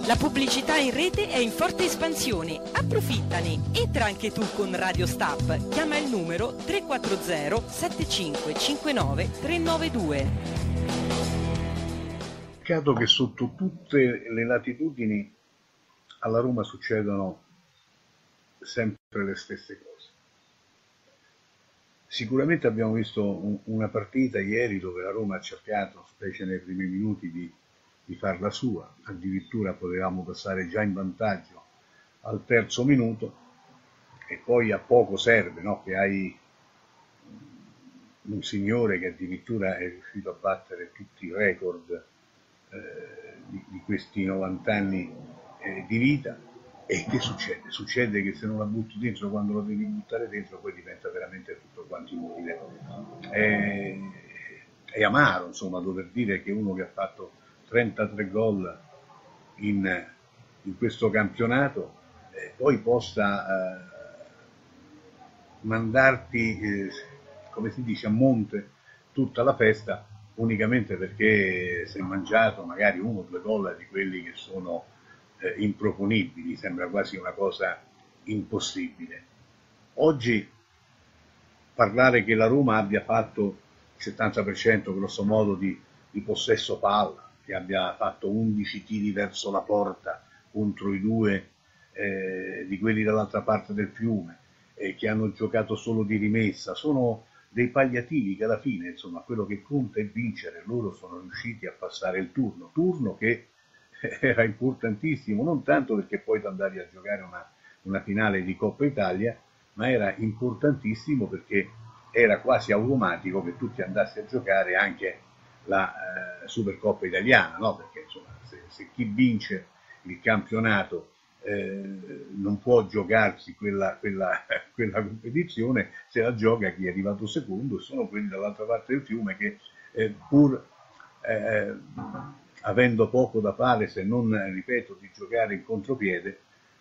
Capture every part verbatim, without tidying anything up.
La pubblicità in rete è in forte espansione, approfittane. Entra anche tu con Radio Stab. Chiama il numero tre quattro zero sette cinque cinque nove tre nove due. Peccato che sotto tutte le latitudini alla Roma succedono sempre le stesse cose. Sicuramente abbiamo visto un, una partita ieri dove la Roma ha cercato, specie nei primi minuti, di, di farla sua, addirittura potevamo passare già in vantaggio al terzo minuto, e poi a poco serve, no? Che hai un signore che addirittura è riuscito a battere tutti i record eh, di, di questi novanta anni eh, di vita. E che succede? Succede che se non la butti dentro quando la devi buttare dentro, poi diventa veramente tutto quanto inutile. È, è amaro, insomma, dover dire che uno che ha fatto trentatré gol in, in questo campionato eh, poi possa eh, mandarti, eh, come si dice, a monte tutta la festa unicamente perché si è mangiato magari uno o due gol di quelli che sono Eh, improponibili. Sembra quasi una cosa impossibile. Oggi parlare che la Roma abbia fatto il settanta per cento grosso modo di, di possesso palla, che abbia fatto undici tiri verso la porta contro i due eh, di quelli dall'altra parte del fiume, eh, che hanno giocato solo di rimessa, sono dei palliativi che alla fine, insomma, quello che conta è vincere. Loro sono riusciti a passare il turno, turno che era importantissimo, non tanto perché poi andavi a giocare una, una finale di Coppa Italia, ma era importantissimo perché era quasi automatico che tu ti andassi a giocare anche la eh, Supercoppa italiana, no? Perché insomma, se, se chi vince il campionato eh, non può giocarsi quella, quella, quella competizione, se la gioca chi è arrivato secondo, e sono quelli dall'altra parte del fiume che eh, pur eh, avendo poco da fare, se non, ripeto, di giocare in contropiede,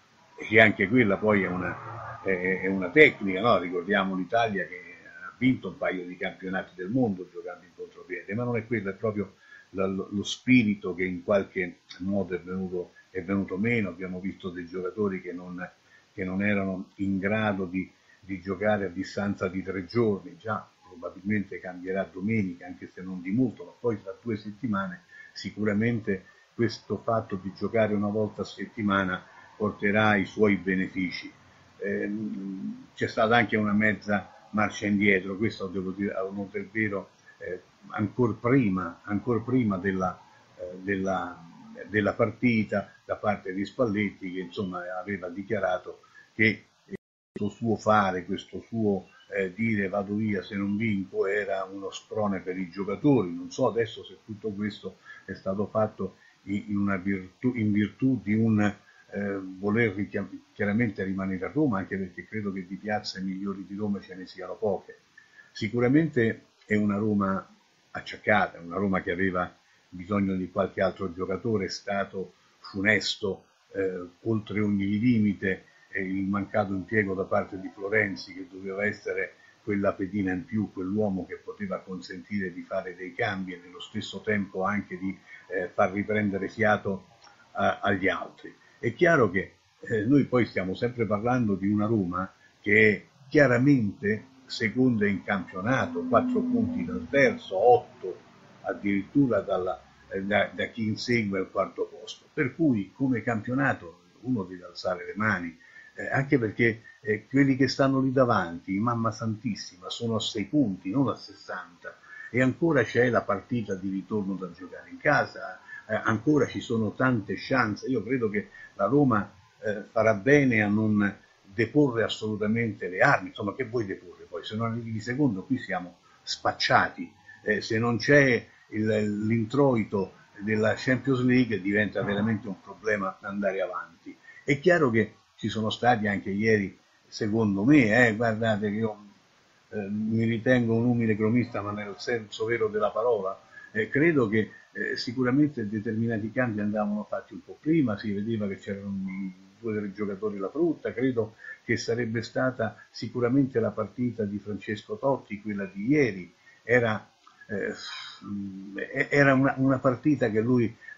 e che anche quella poi è una, è, è una tecnica, no? Ricordiamo l'Italia che ha vinto un paio di campionati del mondo giocando in contropiede, ma non è quello, è proprio lo, lo spirito che in qualche modo è venuto, è venuto meno. Abbiamo visto dei giocatori che non, che non erano in grado di, di giocare a distanza di tre giorni, già probabilmente cambierà domenica, anche se non di molto, ma poi tra due settimane sicuramente questo fatto di giocare una volta a settimana porterà i suoi benefici. Eh, c'è stata anche una mezza marcia indietro, questo devo dire a onor del vero, eh, ancora prima, ancor prima della, eh, della, della partita da parte di Spalletti, che insomma aveva dichiarato che questo suo fare, questo suo eh, dire vado via se non vinco era uno sprone per i giocatori. Non so adesso se tutto questo è stato fatto in, una virtù, in virtù di un eh, voler chiaramente rimanere a Roma, anche perché credo che di piazze migliori di Roma ce ne siano poche. Sicuramente è una Roma acciaccata, una Roma che aveva bisogno di qualche altro giocatore, è stato funesto eh, oltre ogni limite il mancato impiego da parte di Florenzi, che doveva essere quella pedina in più, quell'uomo che poteva consentire di fare dei cambi e nello stesso tempo anche di eh, far riprendere fiato a, agli altri. È chiaro che eh, noi poi stiamo sempre parlando di una Roma che è chiaramente seconda in campionato, quattro punti dal terzo, otto addirittura dalla, eh, da, da chi insegue il quarto posto, per cui come campionato uno deve alzare le mani. Eh, anche perché eh, quelli che stanno lì davanti, mamma santissima, sono a sei punti, non a sessanta, e ancora c'è la partita di ritorno da giocare in casa, eh, ancora ci sono tante chance. Io credo che la Roma eh, farà bene a non deporre assolutamente le armi. Insomma, che vuoi deporre poi? Se non arrivi di secondo qui siamo spacciati, eh, se non c'è il, l'introito della Champions League diventa veramente un problema andare avanti. È chiaro che ci sono stati anche ieri, secondo me, eh, guardate che io eh, mi ritengo un umile cronista, ma nel senso vero della parola, eh, credo che eh, sicuramente determinati cambi andavano fatti un po' prima, si vedeva che c'erano due o tre giocatori alla frutta, credo che sarebbe stata sicuramente la partita di Francesco Totti, quella di ieri, era, eh, era una, una partita che lui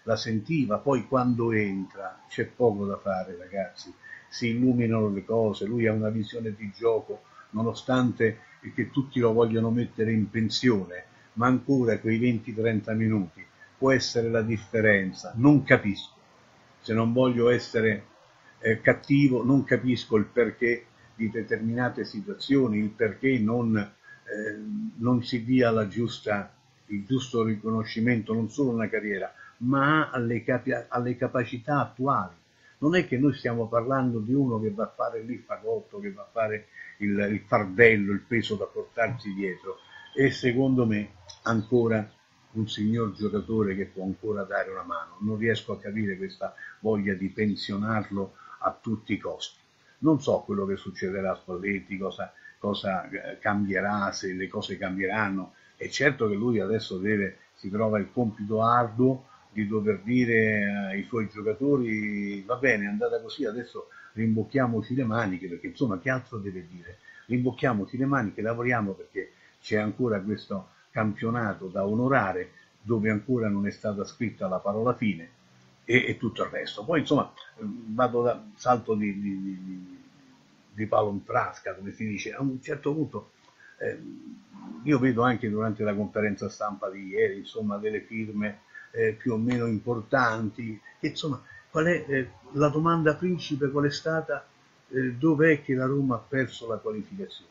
la sentiva, poi quando entra c'è poco da fare, ragazzi, si illuminano le cose, lui ha una visione di gioco, nonostante che tutti lo vogliono mettere in pensione, ma ancora quei venti trenta minuti può essere la differenza. Non capisco, se non voglio essere eh, cattivo, non capisco il perché di determinate situazioni, il perché non, eh, non si dia la giusta, il giusto riconoscimento non solo alla carriera, ma alle, capi alle capacità attuali. Non è che noi stiamo parlando di uno che va a fare lì il fagotto, che va a fare il, il fardello, il peso da portarsi dietro, e secondo me ancora un signor giocatore che può ancora dare una mano. Non riesco a capire questa voglia di pensionarlo a tutti i costi. Non so quello che succederà a Spalletti, cosa, cosa cambierà, se le cose cambieranno. È certo che lui adesso deve, si trova il compito arduo di dover dire ai suoi giocatori: va bene, è andata così, adesso rimbocchiamoci le maniche, perché insomma che altro deve dire? Rimbocchiamoci le maniche, lavoriamo, perché c'è ancora questo campionato da onorare, dove ancora non è stata scritta la parola fine, e, e tutto il resto. Poi insomma vado da salto di, di, di, di palo in frasca, come si dice. A un certo punto eh, io vedo anche durante la conferenza stampa di ieri, insomma, delle firme eh, più o meno importanti, che insomma, qual è eh, la domanda principe, qual è stata? Eh, dov'è che la Roma ha perso la qualificazione?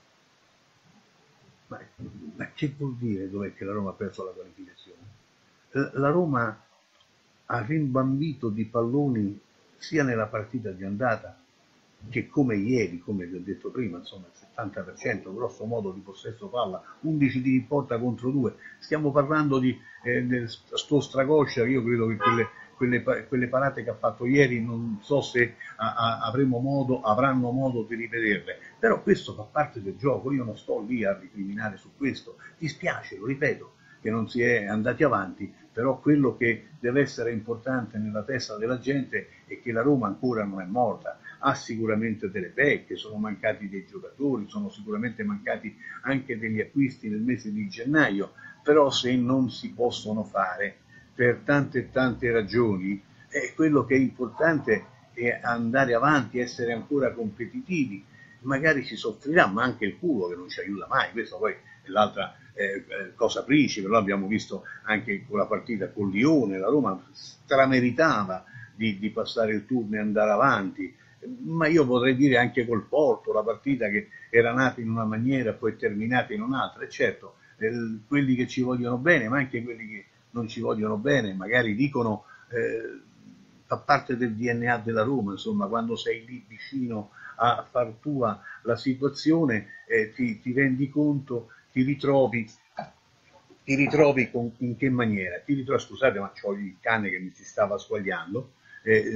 Ma, ma che vuol dire dov'è che la Roma ha perso la qualificazione? La Roma ha rimbambito di palloni sia nella partita di andata che come ieri, come vi ho detto prima, insomma il settanta per cento grosso modo di possesso palla, undici tiri in porta contro due. Stiamo parlando di eh, sto Stracoscia, io credo che quelle, quelle, quelle parate che ha fatto ieri non so se a, a, avremo modo, avranno modo di rivederle, però questo fa parte del gioco. Io non sto lì a ricriminare su questo, dispiace, lo ripeto, che non si è andati avanti, però quello che deve essere importante nella testa della gente è che la Roma ancora non è morta, ha sicuramente delle pecche, sono mancati dei giocatori, sono sicuramente mancati anche degli acquisti nel mese di gennaio, però se non si possono fare per tante e tante ragioni, eh, quello che è importante è andare avanti, essere ancora competitivi. Magari si soffrirà, ma anche il culo che non ci aiuta mai, questo poi è l'altra eh, cosa principe. Lo abbiamo visto anche con la partita con Lione, la Roma strameritava di, di passare il turno e andare avanti, ma io potrei dire anche col Porto, la partita che era nata in una maniera e poi terminata in un'altra. E certo, eh, quelli che ci vogliono bene, ma anche quelli che non ci vogliono bene, magari dicono eh, fa parte del D N A della Roma, insomma, quando sei lì vicino a far tua la situazione eh, ti, ti rendi conto, ti ritrovi, ti ritrovi con, in che maniera? Ti ritrovi, scusate, ma c'ho il cane che mi si stava squagliando, eh,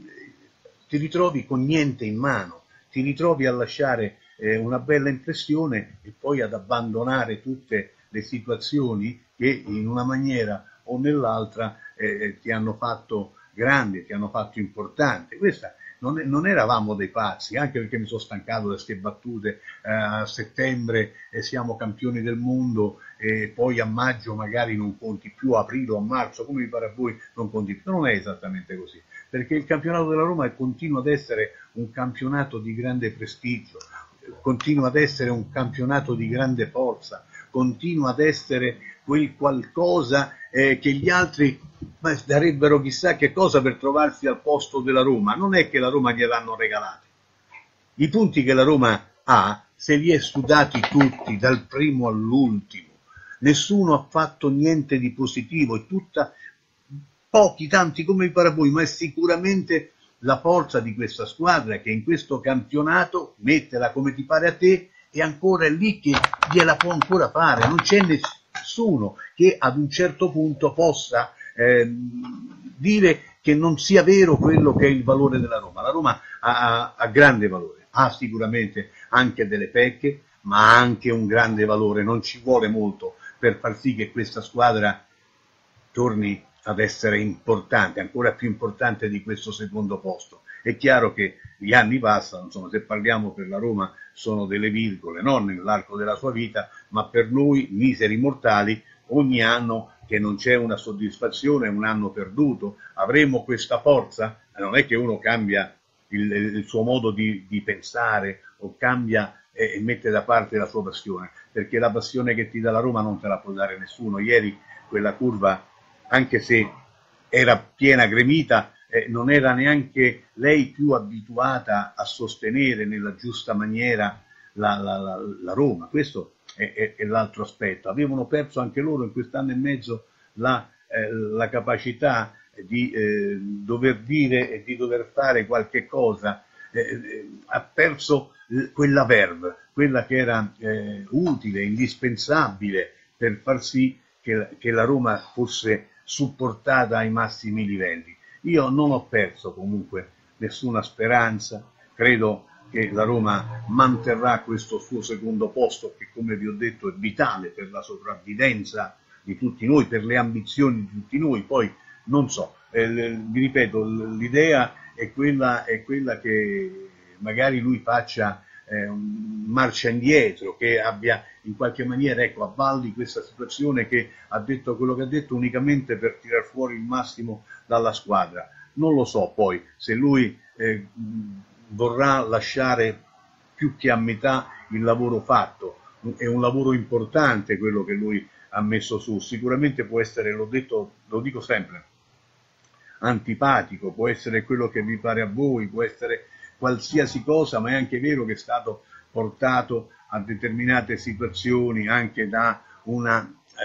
ti ritrovi con niente in mano, ti ritrovi a lasciare eh, una bella impressione e poi ad abbandonare tutte le situazioni che in una maniera o nell'altra eh, ti hanno fatto grande, ti hanno fatto importante. Questa non, è, non eravamo dei pazzi, anche perché mi sono stancato da queste battute, eh, a settembre eh, siamo campioni del mondo e poi a maggio magari non conti più, a aprile o a marzo, come vi pare a voi, non conti più. Non è esattamente così, perché il campionato della Roma continua ad essere un campionato di grande prestigio, continua ad essere un campionato di grande forza, continua ad essere quel qualcosa eh, che gli altri ma, darebbero chissà che cosa per trovarsi al posto della Roma. Non è che la Roma gliel'hanno regalati. I punti che la Roma ha se li è sudati tutti, dal primo all'ultimo. Nessuno ha fatto niente di positivo, è tutta, pochi, tanti come vi pare a voi, ma è sicuramente la forza di questa squadra che in questo campionato, mettela come ti pare a te, e ancora è lì che gliela può ancora fare. Non c'è nessuno che ad un certo punto possa eh, dire che non sia vero quello che è il valore della Roma. La Roma ha, ha grande valore, ha sicuramente anche delle pecche, ma ha anche un grande valore. Non ci vuole molto per far sì che questa squadra torni ad essere importante, ancora più importante di questo secondo posto. È chiaro che gli anni passano, insomma, se parliamo per la Roma sono delle virgole, non nell'arco della sua vita, ma per noi miseri mortali ogni anno che non c'è una soddisfazione, un anno perduto, avremo questa forza? Non è che uno cambia il, il suo modo di, di pensare o cambia e, e mette da parte la sua passione, perché la passione che ti dà la Roma non te la può dare nessuno. Ieri quella curva, anche se era piena gremita, eh, non era neanche lei più abituata a sostenere nella giusta maniera la, la, la, la Roma. Questo è, è, è l'altro aspetto. Avevano perso anche loro in quest'anno e mezzo la, eh, la capacità di eh, dover dire e di dover fare qualche cosa. Eh, ha perso quella verve, quella che era eh, utile, indispensabile per far sì che, che la Roma fosse supportata ai massimi livelli. Io non ho perso comunque nessuna speranza, credo che la Roma manterrà questo suo secondo posto, che come vi ho detto è vitale per la sopravvivenza di tutti noi, per le ambizioni di tutti noi. Poi non so, eh, vi ripeto, l'idea è quella, è quella che magari lui faccia eh, marcia indietro, che abbia in qualche maniera, ecco, avvalli questa situazione, che ha detto quello che ha detto unicamente per tirar fuori il massimo dalla squadra. Non lo so poi se lui eh, vorrà lasciare più che a metà il lavoro fatto. È un lavoro importante quello che lui ha messo su, sicuramente può essere, l'ho detto, lo dico sempre, antipatico, può essere quello che vi pare a voi, può essere qualsiasi cosa, ma è anche vero che è stato portato a determinate situazioni anche da una,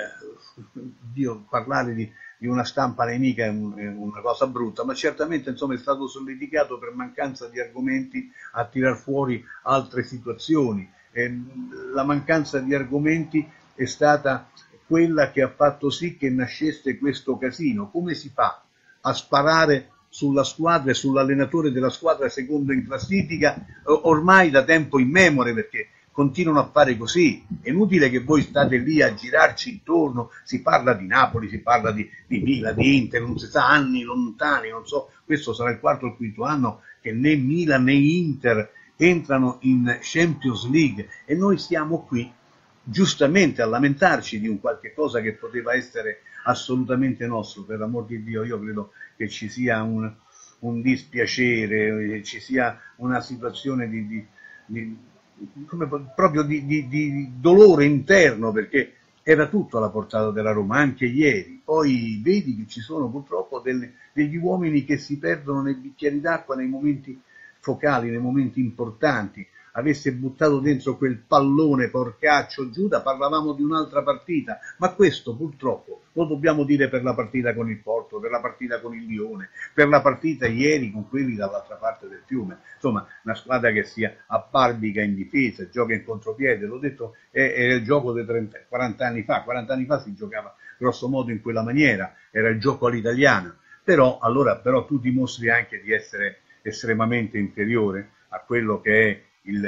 eh, Dio, parlare di, di una stampa nemica è, un, è una cosa brutta, ma certamente insomma è stato solleticato per mancanza di argomenti a tirar fuori altre situazioni. E la mancanza di argomenti è stata quella che ha fatto sì che nascesse questo casino. Come si fa a sparare sulla squadra e sull'allenatore della squadra secondo in classifica ormai da tempo immemore, perché continuano a fare così? È inutile che voi state lì a girarci intorno, si parla di Napoli, si parla di, di Milan, di Inter, non si sa, anni lontani, non so, questo sarà il quarto o il quinto anno che né Milan né Inter entrano in Champions League e noi siamo qui giustamente a lamentarci di un qualche cosa che poteva essere assolutamente nostro. Per l'amor di Dio, io credo che ci sia un, un dispiacere, ci sia una situazione di, di, di come, proprio di, di, di dolore interno, perché era tutto alla portata della Roma, anche ieri. Poi vedi che ci sono purtroppo delle, degli uomini che si perdono nei bicchieri d'acqua nei momenti focali, nei momenti importanti. Avesse buttato dentro quel pallone porcaccio Giuda, parlavamo di un'altra partita, ma questo purtroppo lo dobbiamo dire per la partita con il Porto, per la partita con il Lione, per la partita ieri con quelli dall'altra parte del fiume. Insomma, una squadra che sia apparbica in difesa, gioca in contropiede, l'ho detto, è, è il gioco dei trenta, quaranta anni fa, quaranta anni fa si giocava grosso modo in quella maniera, era il gioco all'italiana, però allora però tu dimostri anche di essere estremamente inferiore a quello che è Il,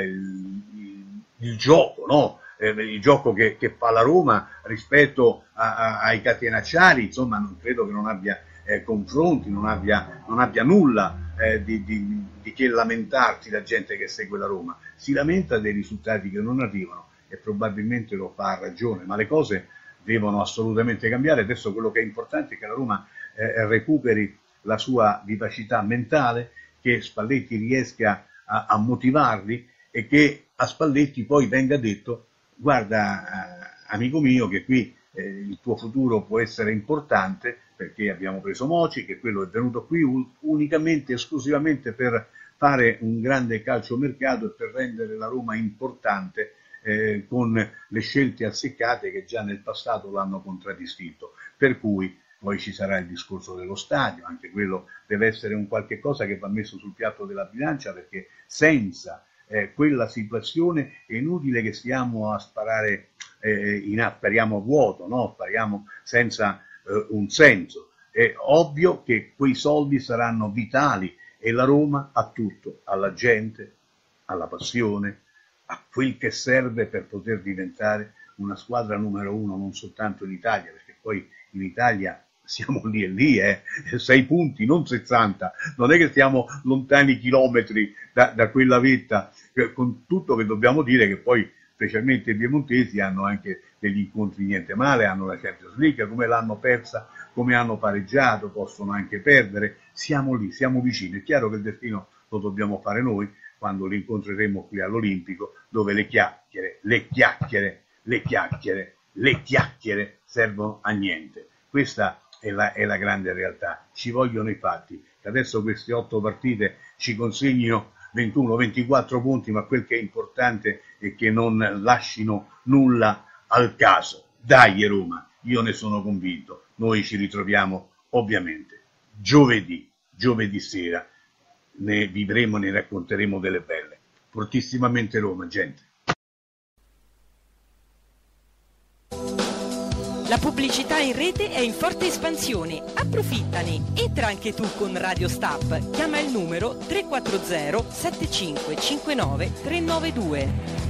il, il gioco, no? Eh, il gioco che, che fa la Roma rispetto a, a, ai catenacciari, insomma non credo che non abbia eh, confronti, non abbia, non abbia nulla eh, di, di, di che lamentarsi la gente che segue la Roma, si lamenta dei risultati che non arrivano e probabilmente lo fa a ragione, ma le cose devono assolutamente cambiare. Adesso quello che è importante è che la Roma eh, recuperi la sua vivacità mentale, che Spalletti riesca A, a motivarli e che a Spalletti poi venga detto: guarda eh, amico mio, che qui eh, il tuo futuro può essere importante, perché abbiamo preso Moci, che quello è venuto qui un, unicamente, esclusivamente per fare un grande calciomercato e per rendere la Roma importante eh, con le scelte azzeccate che già nel passato l'hanno contraddistinto. Per cui poi ci sarà il discorso dello stadio, anche quello deve essere un qualche cosa che va messo sul piatto della bilancia, perché senza eh, quella situazione è inutile che stiamo a sparare, eh, in, spariamo a vuoto, no? Spariamo senza eh, un senso. È ovvio che quei soldi saranno vitali e la Roma ha tutto, alla gente, alla passione, a quel che serve per poter diventare una squadra numero uno non soltanto in Italia, perché poi in Italia siamo lì e lì, eh, sei punti, non sessanta, non è che stiamo lontani chilometri da, da quella vetta, con tutto che dobbiamo dire che poi specialmente i piemontesi, hanno anche degli incontri niente male, hanno la Champions League, come l'hanno persa, come hanno pareggiato, possono anche perdere, siamo lì, siamo vicini. È chiaro che il destino lo dobbiamo fare noi quando li incontreremo qui all'Olimpico, dove le chiacchiere, le chiacchiere, le chiacchiere, le chiacchiere servono a niente. Questa è la, è la grande realtà, ci vogliono i fatti. Adesso queste otto partite ci consegnino ventuno ventiquattro punti, ma quel che è importante è che non lasciino nulla al caso. Dai Roma, io ne sono convinto. Noi ci ritroviamo ovviamente giovedì, giovedì sera, ne vivremo, ne racconteremo delle belle. Fortissimamente Roma, gente. La pubblicità in rete è in forte espansione, approfittane. Entra anche tu con Radio Stop, chiama il numero tre quattro zero sette cinque cinque nove tre nove due.